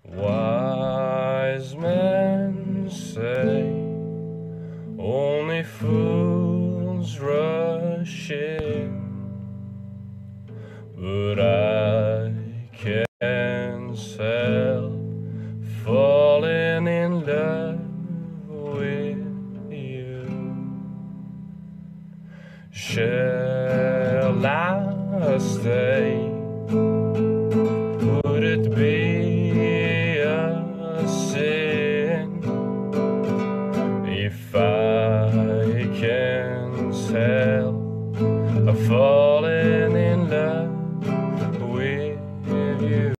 Wise men say only fools rush in, but I can't help falling in love with you. Shall I stay